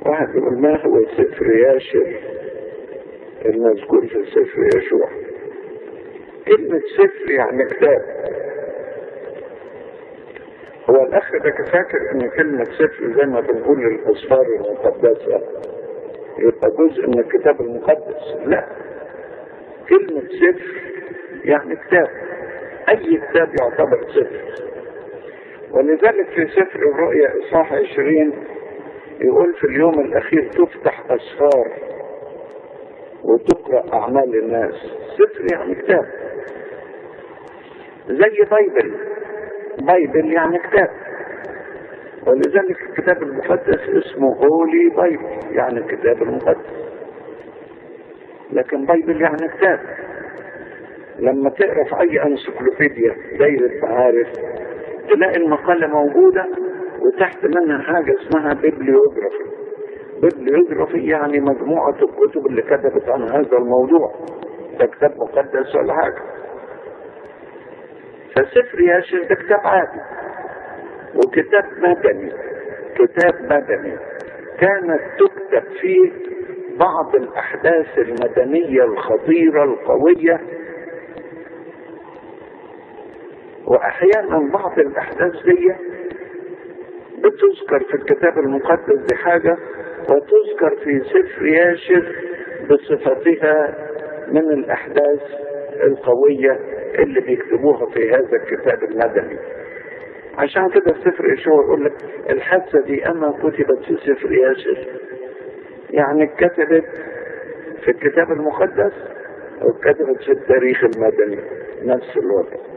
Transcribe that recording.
واحد يقول ما هو سفر ياشر المذكور في سفر يشوع؟ كلمة سفر يعني كتاب. هو الأخ ده فاكر إن كلمة سفر زي ما بنقول الأسفار المقدسة يبقى جزء من الكتاب المقدس. لا، كلمة سفر يعني كتاب، أي كتاب يعتبر سفر. ولذلك في سفر الرؤيا إصحاح 20 يقول في اليوم الأخير تفتح أسفار وتقرأ أعمال الناس. سفر يعني كتاب، زي بايبل يعني كتاب. ولذلك الكتاب المقدس اسمه هولي بايبل يعني الكتاب المقدس، لكن بايبل يعني كتاب. لما تقرأ في أي انسيكلوبيديا دايرة معارف تلاقي المقالة موجودة وتحت منها حاجة اسمها بيبليوغرافي. بيبليوغرافي يعني مجموعة الكتب اللي كتبت عن هذا الموضوع، ده كتاب مقدس ولا حاجة. فسفر ياشر ده كتاب عادي وكتاب مدني، كتاب مدني كانت تكتب فيه بعض الأحداث المدنية الخطيرة القوية، وأحيانا بعض الأحداث دي بتذكر في الكتاب المقدس بحاجة وتذكر في سفر ياشر بصفتها من الأحداث القوية اللي بيكتبوها في هذا الكتاب المدني. عشان كده سفر يشوع يقول لك الحادثة دي أما كتبت في سفر ياشر يعني كتبت في الكتاب المقدس أو كتبت في التاريخ المدني نفس الوضع.